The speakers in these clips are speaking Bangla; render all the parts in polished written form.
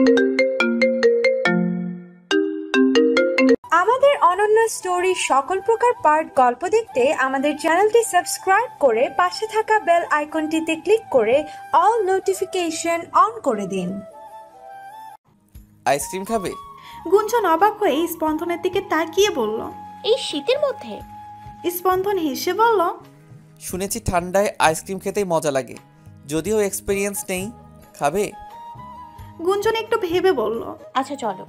আমাদের অনন্য স্টোরি সকল প্রকার পার্ট গল্প দেখতে আমাদের চ্যানেলটি সাবস্ক্রাইব করে পাশে থাকা বেল আইকনটিতে ক্লিক করে অল নোটিফিকেশন অন করে দিন। আইসক্রিম খাবে? গুঞ্জন অবাক হয়ে স্পন্দনের দিকে তাকিয়ে বলল। এই শীতের মধ্যে? স্পন্দন হেসে বলল, শুনেছি ঠান্ডায় আইসক্রিম খেতেই মজা লাগে, যদিও এক্সপিরিয়েন্স নেই। খাবে? গুঞ্জন একটু ভেবে বলল, আচ্ছা চলো।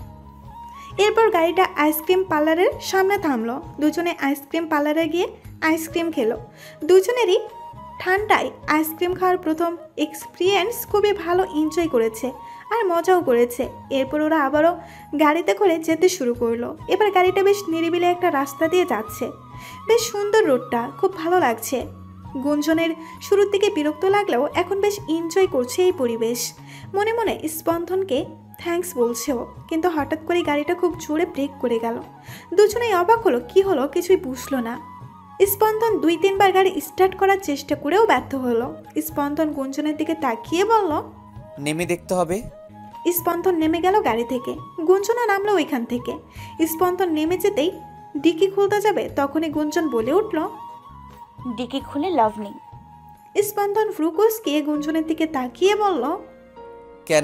এরপর গাড়িটা আইসক্রিম পার্লারের সামনে থামলো। দুজনে আইসক্রিম পার্লারে গিয়ে আইসক্রিম খেলো। দুজনেরই ঠান্ডায় আইসক্রিম খাওয়ার প্রথম এক্সপিরিয়েন্স খুবই ভালো, এনজয় করেছে আর মজাও করেছে। এরপর ওরা আবারও গাড়িতে করে যেতে শুরু করলো। এবার গাড়িটা বেশ নিরিবিলি একটা রাস্তা দিয়ে যাচ্ছে। বেশ সুন্দর রোডটা, খুব ভালো লাগছে। গুঞ্জনের শুরুর দিকে বিরক্ত লাগলেও এখন বেশ এনজয় করছে এই পরিবেশ। মনে মনে স্পন্দনকে থ্যাঙ্কস বলছেও, কিন্তু হঠাৎ করে গাড়িটা খুব জোরে ব্রেক করে গেল। দুজনেই অবাক হলো, কি হলো কিছুই বুঝলো না। স্পন্দন 2-3 বার গাড়ি স্টার্ট করার চেষ্টা করেও ব্যর্থ হলো। স্পন্দন গুঞ্জনের দিকে তাকিয়ে বলল, নেমে দেখতে হবে। স্পন্দন নেমে গেল গাড়ি থেকে। গুঞ্জনও নামলো ওইখান থেকে। স্পন্দন নেমে যেতেই ডিকি খুলতে যাবে, তখনই গুঞ্জন বলে উঠল, ডিকি খুলে লাভ নেই। স্পন্দন ফ্রুকুসকে গুঞ্জনের দিকে তাকিয়ে বলল, কেন?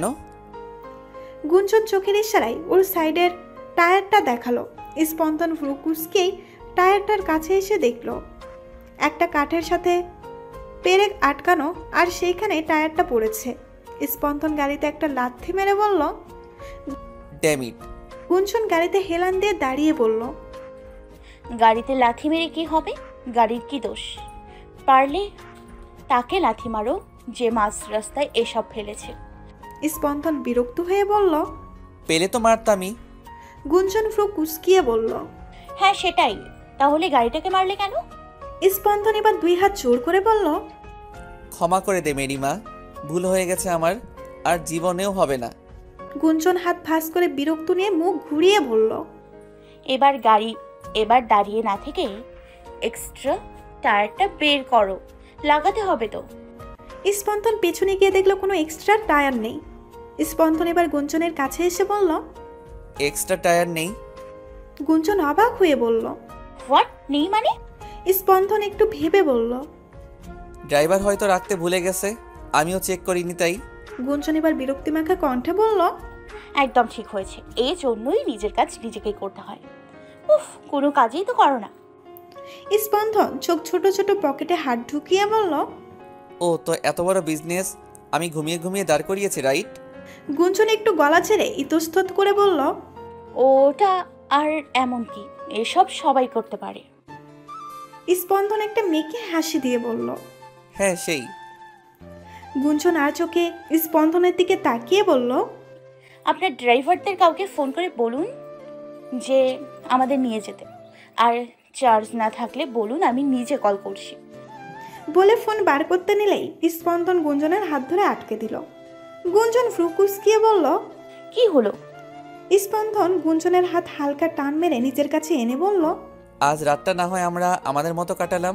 গুঞ্জন চোখের ইশারায় ওর সাইডের টায়ারটা দেখালো। স্পন্দন ফ্রুকুসকেই টায়ারটার কাছে এসে দেখল একটা কাঠের সাথে পেরেক আটকানো, আর সেইখানে টায়ারটা পড়েছে। স্পন্দন গাড়িতে একটা লাথি মেরে বলল, ড্যাম ইট। গুঞ্জন গাড়িতে হেলান দিয়ে দাঁড়িয়ে বলল, গাড়িতে লাথি মেরে কি হবে? গাড়ির কি দোষ? পারলে তাকে লাথি মারো যে মাঝ রাস্তায় এসব ফেলেছে। স্পন্দন বিরক্ত হয়ে বলল, পেলে তো মারতামই। গুঞ্জন ফ্রু কুচকিয়ে বলল, হ্যাঁ সেটাই, তাহলে গাড়িটাকে মারলে কেন? স্পন্দন এবার 2 হাত জোর করে বলল, ক্ষমা করে দে মেরিমা, ভুল হয়ে গেছে আমার, আর জীবনেও হবে না। গুঞ্জন হাত ভাঁজ করে বিরক্ত নিয়ে মুখ ঘুরিয়ে বলল, এবার দাঁড়িয়ে না থেকে এক্সট্রা টায়ারটা বের করো, লাগাতে হবে তো। স্পন্দন পেছনে গিয়ে দেখলো কোনো এক্সট্রা টায়ার নেই। স্পন্দন এবার গুঞ্জনের কাছে এসে বলল, এক্সট্রা টায়ার নেই? গুঞ্জন অবাক হয়ে বলল, হোয়াট নেই মানে? স্পন্দন একটু ভেবে বলল, ড্রাইভার হয়তো রাখতে ভুলে গেছে, আমিও চেক করিনি তাই। গুঞ্জন এবার বিরক্তিমাখা কণ্ঠে বলল, একদম ঠিক হয়েছে, এই জন্যই নিজের কাজ নিজেকেই করতে হয়। উফ, কোনো কাজই তো করো না। স্পন্দন চোখ ছোট ছোট পকেটে হাত ঢুকিয়ে বলল, ও তো এত বড় বিজনেস আমি ঘুমিয়ে ঘুমিয়ে দাঁড় করিয়েছি, রাইট? গুঞ্জন একটু গলা ছেড়ে ইতস্তত করে বলল, ওটা আর এমন কি, এসব সবাই করতে পারে। স্পন্দন একটা মেয়েকে হাসি দিয়ে বলল, হ্যাঁ সেই। গুঞ্জন আর চোখে স্পন্দনের দিকে তাকিয়ে বলল, আপনার ড্রাইভারদের কাউকে ফোন করে বলুন যে আমাদের নিয়ে যেতে, আর চার্জ না থাকলে বলুন আমি নিজে কল করছি। বলে ফোন বার করতে নিলেই স্পন্দন গুঞ্জনের হাত ধরে আটকে দিল। গুঞ্জন ফ্রুকুসকিয়ে বলল, কি হলো? স্পন্দন গুঞ্জনের হাত হালকা টান মেরে নিজের কাছে এনে বলল, আজ রাতটা না হয় আমরা আমাদের মতো কাটালাম।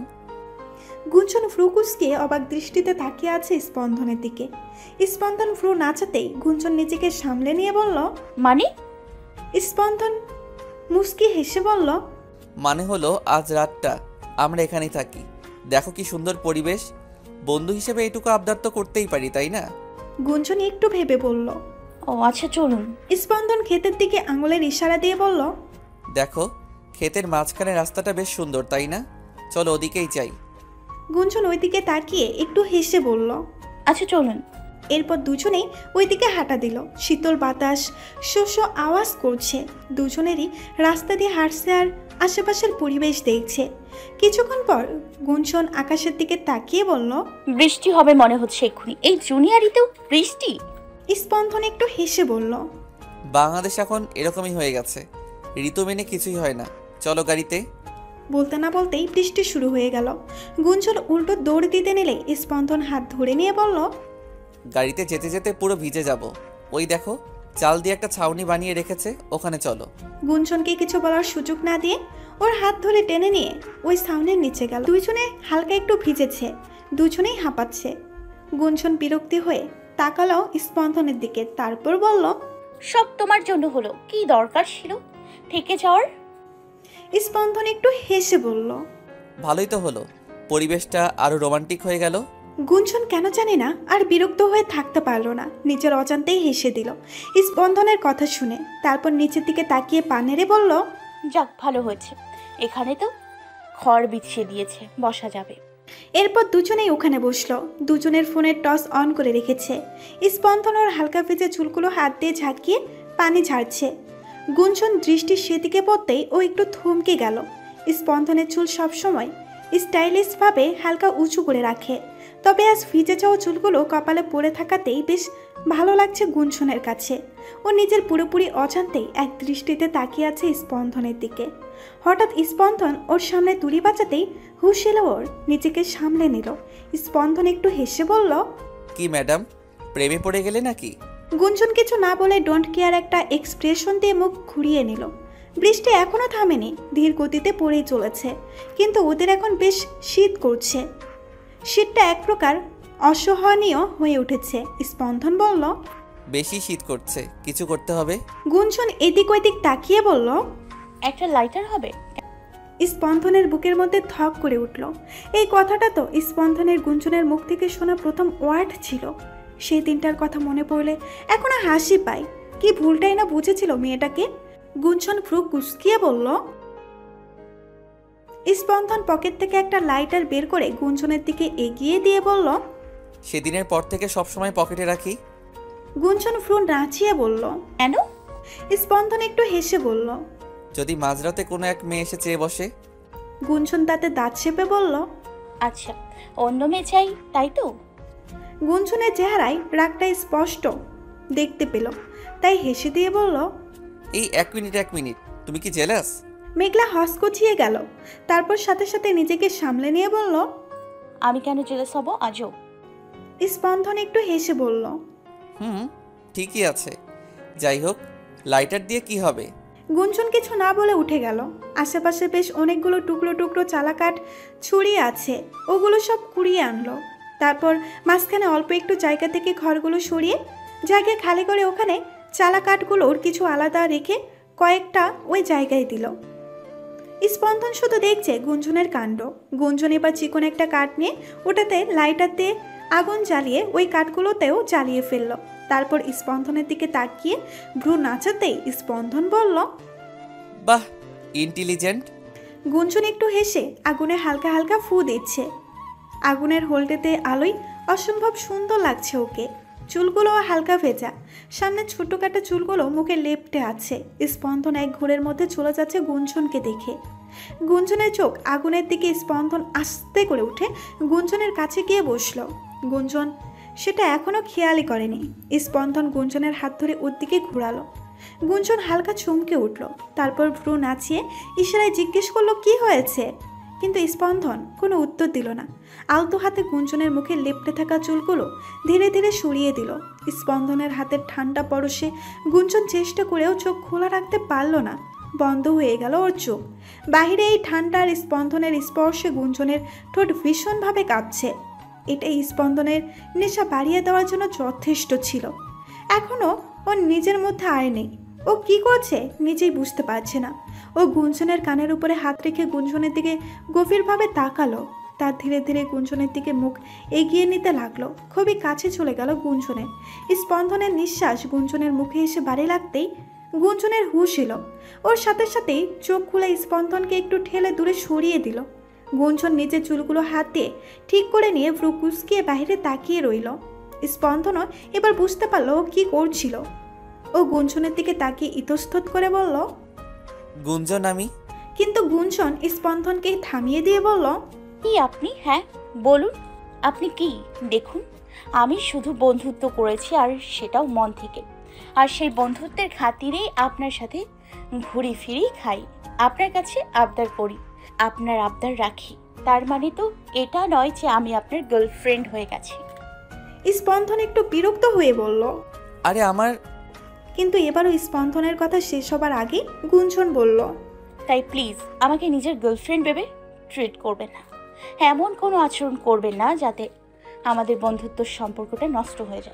গুঞ্জন ফ্রুকুসকে অবাক দৃষ্টিতে তাকিয়ে আছে স্পন্দনের দিকে। স্পন্দন ফ্রু নাচাতেই গুঞ্জন নিজেকে সামলে নিয়ে বলল, মানে? স্পন্দন মুস্কি হেসে বলল, মানে হলো আজ রাতটা আমরা এখানেই থাকি। দেখো কি সুন্দর পরিবেশ, বন্ধু হিসেবে এইটুকু আবদার তো করতেই পারি, তাই না? গুঞ্জন একটু ভেবে বলল, ও আচ্ছা চলুন। স্পন্দন ক্ষেতের দিকে আঙুলের ইশারা দিয়ে বলল, দেখো ক্ষেতের মাঝখানে রাস্তাটা বেশ সুন্দর, তাই না? চলো ওদিকেই যাই। গুঞ্জন ওইদিকে তাকিয়ে একটু হেসে বলল, আচ্ছা চলুন। এরপর দুজনেই ওইদিকে হাঁটা দিল। শীতল বাতাস শস্য আওয়াজ করছে। দুজনেরই রাস্তা দিয়ে হাঁটছে আর আশেপাশের পরিবেশ দেখছে। কিছুক্ষণ পর গুঞ্জন আকাশের দিকে তাকিয়ে বলল, বৃষ্টি হবে মনে হচ্ছে এক্ষুনি, এই জুনিয়ারিতেও বৃষ্টি? স্পন্দন একটু হেসে বলল, বাংলাদেশ এখন এরকমই হয়ে গেছে, ঋতু মেনে কিছুই হয় না। চলো গাড়িতে। বলতে না বলতেই বৃষ্টি শুরু হয়ে গেল। গুঞ্জন উল্টো দৌড় দিতে নিলে স্পন্দন হাত ধরে নিয়ে বলল, গাড়িতে যেতে যেতে পুরো ভিজে যাব। ওই দেখো চাল দিয়ে একটা ছাউনি বানিয়ে রেখেছে, ওখানে চলো। গুঞ্জনকে কিছু বলার সুযোগ না দিয়ে ওর হাত ধরে টেনে নিয়ে ওই ছাউনির নিচে গেল। দুইজনে হালকা একটু ভিজেছে, দুজনেই হাঁপাচ্ছে। গুঞ্জন বিরক্তি হয়ে তাকালো স্পন্দনের দিকে, তারপর বলল, সব তোমার জন্য হলো, কি দরকার ছিল থেকে যাওয়ার? স্পন্দন একটু হেসে বলল। ভালোই তো হলো, পরিবেশটা আরো রোমান্টিক হয়ে গেল। গুঞ্জন কেন জানি না আর বিরক্ত হয়ে থাকতে পারল না, নিজের অজান্তেই হেসে দিল স্পন্দনের কথা শুনে। তারপর নিচের দিকে তাকিয়ে পা নেড়ে বলল, যাক ভালো হয়েছে, এখানে তো খড় বিছিয়ে দিয়েছে, বসা যাবে। এরপর দুজনেই ওখানে বসলো। দুজনের ফোনের টর্চ অন করে রেখেছে। স্পন্দন ওর হালকা ভেজে চুলগুলো হাত দিয়ে ঝাঁকিয়ে পানি ঝাড়ছে। গুঞ্জন দৃষ্টি সেদিকে পড়তেই ও একটু থমকে গেল। স্পন্দনের চুল সবসময় স্টাইলিশভাবে হালকা উঁচু করে রাখে, তবে আজ ভিজে যাওয়া চুলগুলো কপালে পড়ে থাকাতেই বেশ ভালো লাগছে গুঞ্জনের কাছে। ও নিজের পুরোপুরি অজান্তেই এক দৃষ্টিতে তাকিয়ে আছে স্পন্দনের দিকে। হঠাৎ স্পন্দন ওর সামনে তুড়ি বাঁচাতেই হুশ এলো ওর, নিজেকে সামলে নিল। স্পন্দন একটু হেসে বলল, কি ম্যাডাম, প্রেমে পড়ে গেলে নাকি? গুঞ্জন কিছু না বলে ডোন্ট কেয়ার একটা এক্সপ্রেশন দিয়ে মুখ ঘুরিয়ে নিল। বৃষ্টি এখনো থামেনি, ধীর গতিতে পড়েই চলেছে, কিন্তু ওদের এখন বেশ শীত করছে। শীতটা এক প্রকার অসহনীয় হয়ে উঠেছে। স্পন্দন বলল, বেশি শীত করছে, কিছু করতে হবে। গুঞ্জন এদিক ওইদিক তাকিয়ে বলল, একটা লাইটার হবে? স্পন্দনের বুকের মধ্যে ধক করে উঠল। এই কথাটা তো স্পন্দনের গুঞ্জনের মুখ থেকে শোনা প্রথম ওয়ার্ড ছিল। সেই দিনটার কথা মনে পড়লে এখনো হাসি পায়। কি ভুলটাই না বুঝেছিল মেয়েটাকে। গুঞ্জন ভ্রু কুঁচকিয়ে বলল। স্পন্দন পকেট থেকে একটা লাইটার বের করে গুঞ্জনের দিকে এগিয়ে দিয়ে বলল, সেদিনের পর থেকে সবসময় পকেটে রাখি। গুঞ্জন ভ্রু নাচিয়ে বলল, কেন? স্পন্দন একটু হেসে বলল, যদি মাঝরাতে কোনো এক মেয়ে এসে চেয়ে বসে। গুঞ্জন তাতে দাঁত চেপে বলল, আচ্ছা, অন্য মেয়ে চাই তাই তো? গুঞ্জনের চেহারায় রাগটা স্পষ্ট দেখতে পেল, তাই হেসে দিয়ে বলল। এই এক মিনিট, তুমি কি জেলাস? মেঘলা হসকচিয়ে গেল, তারপর সাথে সাথে নিজেকে সামলে নিয়ে বলল, আমি কেন জেলাস হব আজও? স্পন্দন একটু হেসে বলল, ঠিকই আছে, যাই হোক, লাইটার দিয়ে কি হবে? গুঞ্জন কিছু না বলে উঠে গেল। আশেপাশে বেশ অনেকগুলো টুকরো টুকরো চালাকাঠ ছড়িয়ে আছে, ওগুলো সব কুড়িয়ে আনলো। তারপর মাঝখানে অল্প একটু জায়গা থেকে ঘরগুলো সরিয়ে জায়গা খালি করে ওখানে চালাকাঠগুলোর কিছু আলাদা রেখে কয়েকটা ওই জায়গায় দিল। স্পন্দন শুধু দেখছে গুঞ্জনের কাণ্ড। গুঞ্জন এবার চিকন একটা কাঠ নিয়ে ওটাতে লাইটার দিয়ে আগুন জ্বালিয়ে ওই কাঠগুলোতেও জ্বালিয়ে ফেললো। তারপর স্পন্দনের দিকে তাকিয়ে ভ্রু নাচাতেই স্পন্দন বলল, বাহ, ইন্টেলিজেন্ট। গুঞ্জন একটু হেসে আগুনে হালকা হালকা ফু দিচ্ছে। আগুনের হোল্ডেতে আলোয় অসম্ভব সুন্দর লাগছে ওকে। চুলগুলো হালকা ভেজা, সামনে ছোটো কাটা চুলগুলো মুখে লেপ্টে আছে। স্পন্দন এক ঘোরের মধ্যে চলে যাচ্ছে গুঞ্জনকে দেখে। গুঞ্জনের চোখ আগুনের দিকে। স্পন্দন আস্তে করে উঠে গুঞ্জনের কাছে গিয়ে বসলো। গুঞ্জন সেটা এখনো খেয়ালই করেনি। স্পন্দন গুঞ্জনের হাত ধরে ওর দিকে ঘোরালো। গুঞ্জন হালকা চমকে উঠল, তারপর ভ্রু নাচিয়ে ইশারায় জিজ্ঞেস করলো কি হয়েছে, কিন্তু স্পন্দন কোনো উত্তর দিল না। আলতো হাতে গুঞ্জনের মুখে লেপ্টে থাকা চুলগুলো ধীরে ধীরে সরিয়ে দিল। স্পন্দনের হাতের ঠান্ডা পরশে গুঞ্জন চেষ্টা করেও চোখ খোলা রাখতে পারল না, বন্ধ হয়ে গেল ওর চোখ। বাহিরে এই ঠান্ডার স্পন্দনের স্পর্শে গুঞ্জনের ঠোঁট ভীষণভাবে কাঁপছে। এটাই স্পন্দনের নেশা বাড়িয়ে দেওয়ার জন্য যথেষ্ট ছিল। এখনও ওর নিজের মধ্যে আয় নেই। ও কি করছে নিজেই বুঝতে পারছে না। ও গুঞ্জনের কানের উপরে হাত রেখে গুঞ্জনের দিকে গভীরভাবে তাকালো। তার ধীরে ধীরে গুঞ্জনের দিকে মুখ এগিয়ে নিতে লাগলো। খুবই কাছে চলে গেল গুঞ্জনের। স্পন্দনের নিঃশ্বাস গুঞ্জনের মুখে এসে বাড়ি লাগতেই গুঞ্জনের হুঁশ এলো। ওর সাথে সাথেই চোখ খুলে স্পন্দনকে একটু ঠেলে দূরে সরিয়ে দিল। গুঞ্জন নিজের চুলগুলো হাত দিয়ে ঠিক করে নিয়ে ভ্রু কুঁচকিয়ে বাইরে তাকিয়ে রইল। স্পন্দনও এবার বুঝতে পারলো ও কি করছিল। ও গুঞ্জনের দিকে তাকিয়ে ইতস্তত করে বলল, গুঞ্জন আমি। কিন্তু গুঞ্জন স্পন্দনকে থামিয়ে দিয়ে বলল, কি আপনি? হ্যাঁ বলুন, আপনি কি? দেখুন, আমি শুধু বন্ধুত্ব করেছি, আর সেটাও মন থেকে। আর সেই বন্ধুত্বের খাতিরেই আপনার সাথে ঘুরি ফিরি খাই, আপনার কাছে আবদার করি, আপনার আবদার রাখি। তার মানে তো এটা নয় যে আমি আপনার গার্লফ্রেন্ড হয়ে গেছি। স্পন্দন একটু বিরক্ত হয়ে বলল। আরে আমার। কিন্তু এবারও স্পন্দনের কথা শেষ হবার আগে গুঞ্জন বলল, তাই প্লিজ আমাকে নিজের গার্লফ্রেন্ড ভেবে ট্রিট করবেন না। এমন কোনো আচরণ করবেন না যাতে আমাদের বন্ধুত্ব সম্পর্কটা নষ্ট হয়ে যায়।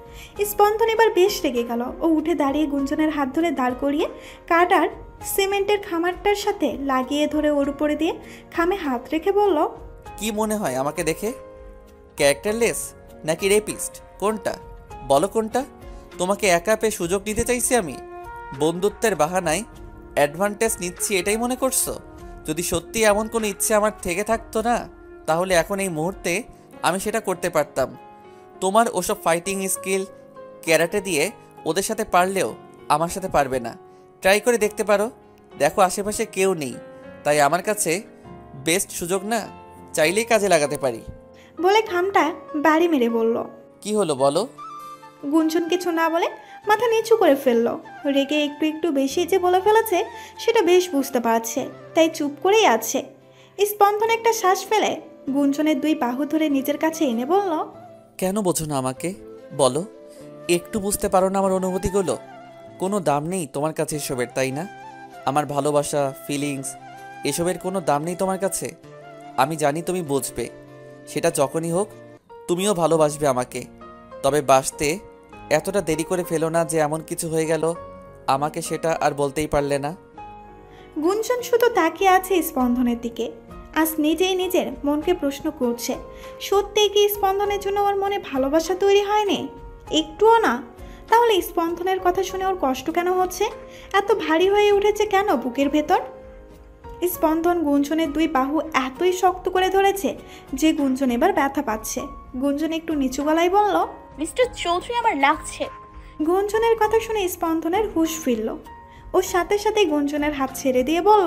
স্পন্দন এবার বেশ রেগে গেল। ও উঠে দাঁড়িয়ে গুঞ্জনের হাত ধরে দাঁড় করিয়ে কাটার সিমেন্টের খামারটার সাথে লাগিয়ে ধরে ওর উপরে দিয়ে খামে হাত রেখে বলল, কি মনে হয় আমাকে দেখে? ক্যারেক্টারলেস নাকি রেপিস্ট? কোনটা বলো, কোনটা? তোমাকে একা পেয়ে সুযোগ নিতে চাইছি আমি? বন্ধুত্বের বাহানায় অ্যাডভান্টেজ নিচ্ছি এটাই মনে করছো? যদি সত্যি এমন কোনো ইচ্ছে আমার থেকে থাকতো না, তাহলে এখন এই মুহূর্তে আমি সেটা করতে পারতাম। তোমার ওসব ফাইটিং স্কিল ক্যারাটে দিয়ে ওদের সাথে পারলেও আমার সাথে পারবে না। ট্রাই করে দেখতে পারো। দেখো আশেপাশে কেউ নেই, তাই আমার কাছে বেস্ট সুযোগ না, চাইলেই কাজে লাগাতে পারি। বলে খামটা বাড়ি মেরে বলল। কি হলো বলো? গুঞ্জন কিছু না বলে মাথা নিচু করে ফেলল। রেগে একটু একটু বেশি যে বলে ফেলেছে সেটা বেশ বুঝতে পারছে, তাই চুপ করেই আছে। স্পন্দন একটা শ্বাস ফেলে গুঞ্জনের দুই বাহু ধরে নিজের কাছে এনে বলল, কেন বোঝো না আমাকে? বলো, একটু বুঝতে পারো না আমার অনুভূতিগুলো? কোনো দাম নেই তোমার কাছে এসবের, তাই না? আমার ভালোবাসা, ফিলিংস, এসবের কোনো দাম নেই তোমার কাছে। আমি জানি তুমি বুঝবে, সেটা যখনই হোক তুমিও ভালোবাসবে আমাকে। তবে বাসতে এতটা দেরি করে ফেলো না যে এমন কিছু হয়ে গেল আমাকে সেটা আর বলতেই পারলে না। গুঞ্জন শুধু তাকিয়ে আছে স্পন্দনের দিকে। আজ নিজেই নিজের মনকে প্রশ্ন করছে, সত্যিই কি স্পন্দনের জন্য ওর মনে ভালোবাসা তৈরি হয়নি? একটুও না। তাহলে স্পন্দনের কথা শুনে ওর কষ্ট কেন হচ্ছে? এত ভারী হয়ে উঠেছে কেন বুকের ভেতর? স্পন্দন গুঞ্জনের দুই বাহু এতই শক্ত করে ধরেছে যে গুঞ্জন এবার ব্যথা পাচ্ছে। গুঞ্জন একটু নিচু গলায় বলল, মিস্টার চৌধুরী, আমার লাগছে। গুঞ্জনের কথা শুনে স্পন্দনের হুঁশ ফিরল। ওর সাথে সাথে গুঞ্জনের হাত ছেড়ে দিয়ে বলল,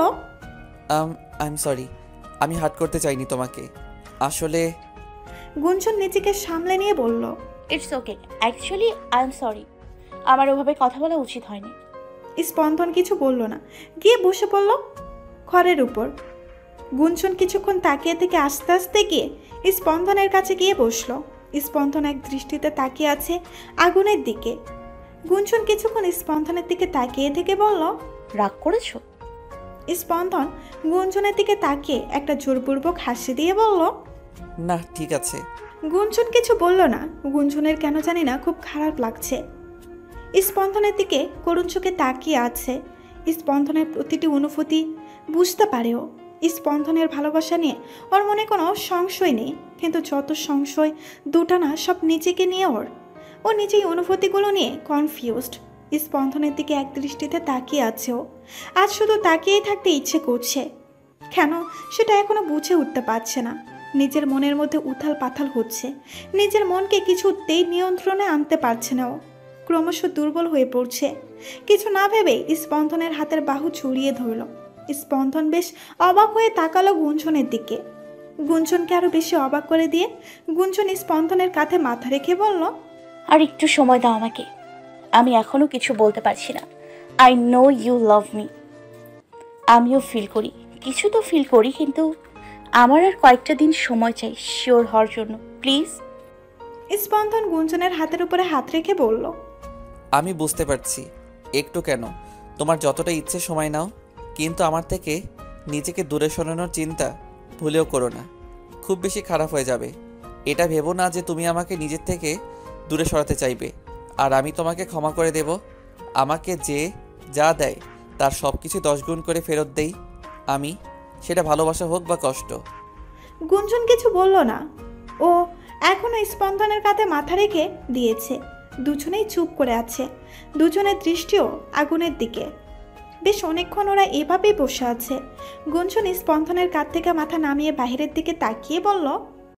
আই এম সরি, আমি হার্ট করতে চাইনি তোমাকে। আসলে গুঞ্জন নিজেকে সামলে নিয়ে বলল, it's okay, actually I am sorry. আমার ওভাবে কথা বলা উচিত হয়নি। স্পন্দন কিছু বলল না, গিয়ে বসে পড়ল খড়ের উপর। গুঞ্জন কিছুক্ষণ তাকিয়ে থেকে আস্তে আস্তে গিয়ে স্পন্দনের কাছে গিয়ে বসলো। স্পন্দন এক দৃষ্টিতে তাকিয়ে আছে আগুনের দিকে। গুঞ্জন কিছুক্ষণ স্পন্দনের দিকে তাকিয়ে থেকে বলল, রাগ করেছো? স্পন্দন গুঞ্জনের দিকে তাকিয়ে একটা জোরপূর্বক হাসি দিয়ে বলল, না, ঠিক আছে। গুঞ্জন কিছু বলল না। গুঞ্জনের কেন জানি না খুব খারাপ লাগছে। স্পন্দনের দিকে করুণ চোখে তাকিয়ে আছে। স্পন্দনের প্রতিটি অনুভূতি বুঝতে পারেও। স্পন্দনের ভালোবাসা নিয়ে ওর মনে কোনো সংশয় নেই, কিন্তু যত সংশয় দুটা না সব নিজেকে নিয়ে ওর। ও নিজেই অনুভূতিগুলো নিয়ে কনফিউজড। স্পন্দনের দিকে এক দৃষ্টিতে তাকিয়ে আছে ও। আজ শুধু তাকিয়েই থাকতে ইচ্ছে করছে, কেন সেটা এখনো বুঝে উঠতে পারছে না। নিজের মনের মধ্যে উথাল পাথাল হচ্ছে। নিজের মনকে কিছুতেই নিয়ন্ত্রণে আনতে পারছে না ও। ক্রমশ দুর্বল হয়ে পড়ছে। কিছু না ভেবেই স্পন্দনের হাতের বাহু ছড়িয়ে ধরল। স্পন্দন বেশ অবাক হয়ে তাকালো গুঞ্জনের দিকে। গুঞ্জনকে আরো বেশি অবাক করে দিয়ে গুঞ্জন স্পন্দনের কাঁধে মাথা রেখে বলল, আর একটু সময় দাও আমাকে। আমি এখনো কিছু বলতে পারছি না। I know you love me. আমিও ফিল করি, কিছু তো ফিল করি, কিন্তু আমার আর কয়েকটা দিন সময় চাই শিওর হওয়ার জন্য, প্লিজ। স্পন্দন গুঞ্জনের হাতের উপরে হাত রেখে বলল, আমি বুঝতে পারছি, একটু কেন, তোমার যতটা ইচ্ছে সময় নাও, কিন্তু আমার থেকে নিজেকে দূরে সরানোর চিন্তা ভুলেও করো না। খুব বেশি খারাপ হয়ে যাবে। এটা ভেবো না যে তুমি আমাকে নিজের থেকে দূরে সরাতে চাইবে আর আমি তোমাকে ক্ষমা করে দেব। আমাকে যে যা দেয় তার সব কিছু 10 গুণ করে ফেরত দেই আমি, সেটা ভালোবাসা হোক বা কষ্ট। গুঞ্জন কিছু বলল না। ও এখনো স্পন্দনের কাঁধে মাথা রেখে দিয়েছে। দুজনেই চুপ করে আছে। দুজনের দৃষ্টিও আগুনের দিকে। বেশ অনেকক্ষণ ওরা এভাবেই বসে আছে। গুঞ্জন স্পন্দনের কাঁধ থেকে মাথা নামিয়ে বাহিরের দিকে তাকিয়ে বলল,